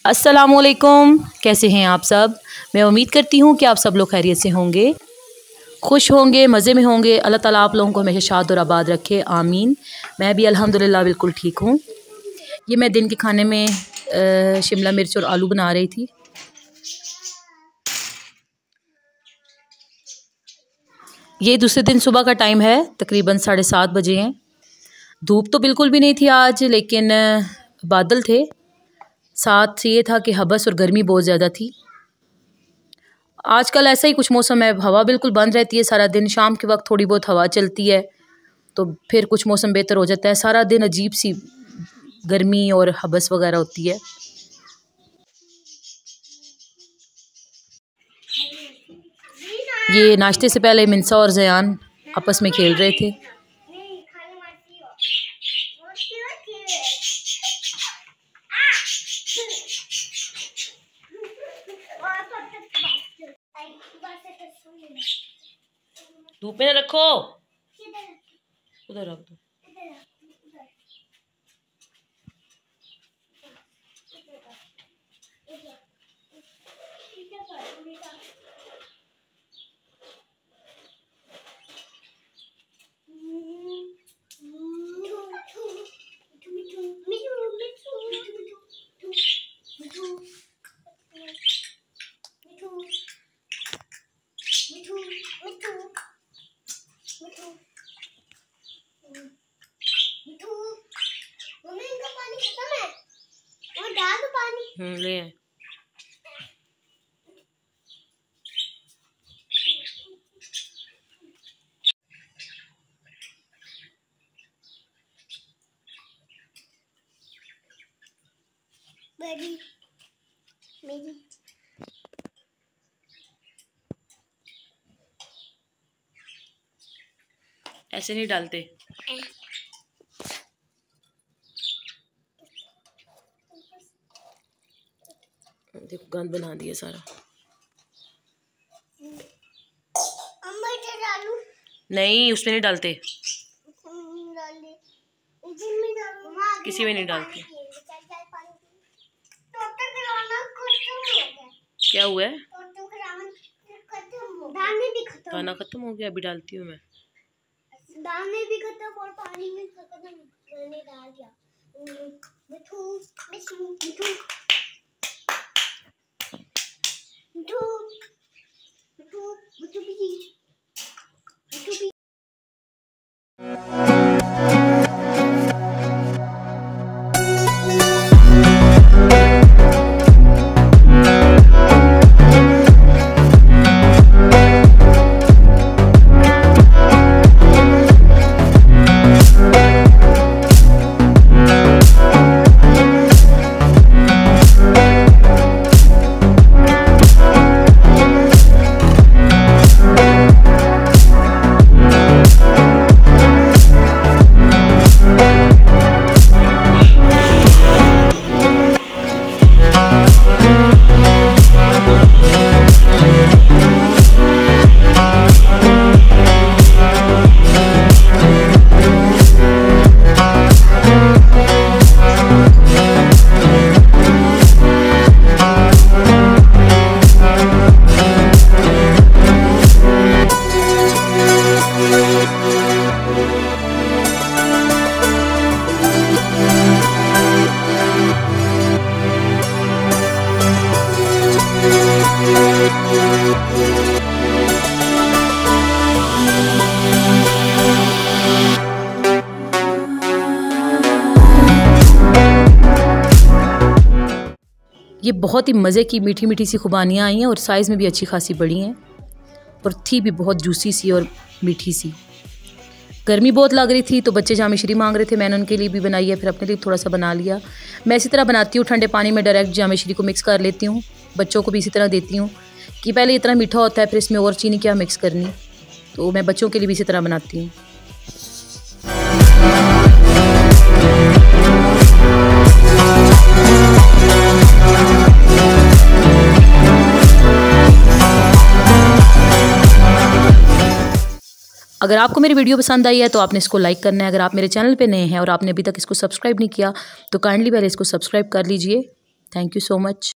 अस्सलामुअलैकुम, कैसे हैं आप सब। मैं उम्मीद करती हूँ कि आप सब लोग खैरियत से होंगे, खुश होंगे, मज़े में होंगे। अल्लाह ताला आप लोगों को हमेशा शाद और आबाद रखे, आमीन। मैं भी अल्हम्दुलिल्लाह बिल्कुल ठीक हूँ। ये मैं दिन के खाने में शिमला मिर्च और आलू बना रही थी। ये दूसरे दिन सुबह का टाइम है, तकरीबन 7:30 बजे हैं। धूप तो बिल्कुल भी नहीं थी आज, लेकिन बादल थे। साथ ये था कि हबस और गर्मी बहुत ज़्यादा थी। आजकल ऐसा ही कुछ मौसम है, हवा बिल्कुल बंद रहती है सारा दिन। शाम के वक्त थोड़ी बहुत हवा चलती है तो फिर कुछ मौसम बेहतर हो जाता है। सारा दिन अजीब सी गर्मी और हबस वगैरह होती है। ये नाश्ते से पहले मिंसा और ज़यान आपस में खेल रहे थे। धूप में रखो, उधर रख दो। ले मेरी ऐसे नहीं डालते। देखो गंद बना दिया सारा। नहीं, उसमें नहीं डालते, किसी में नहीं डालते। क्या हुआ है? खाना खत्म हो गया, अभी डालती हूँ मैं। दाने भी खत्म और पानी में खत्म, मैंने डाल दिया। मिठू मिठू मिठू मिठू मिठू मिठू भी मिठू भी। ये बहुत ही मज़े की मीठी मीठी सी खुबानियाँ आई हैं और साइज़ में भी अच्छी खासी बड़ी हैं और थी भी बहुत जूसी सी और मीठी सी। गर्मी बहुत लग रही थी तो बच्चे जामिश्री मांग रहे थे, मैंने उनके लिए भी बनाई है, फिर अपने लिए थोड़ा सा बना लिया। मैं इसी तरह बनाती हूँ, ठंडे पानी में डायरेक्ट जामिश्री को मिक्स कर लेती हूँ। बच्चों को भी इसी तरह देती हूँ कि पहले इतना मीठा होता है, फिर इसमें और चीनी क्या मिक्स करनी, तो मैं बच्चों के लिए भी इसी तरह बनाती हूँ। अगर आपको मेरी वीडियो पसंद आई है तो आपने इसको लाइक करना है। अगर आप मेरे चैनल पे नए हैं और आपने अभी तक इसको सब्सक्राइब नहीं किया तो काइंडली पहले इसको सब्सक्राइब कर लीजिए थैंक यू सो मच।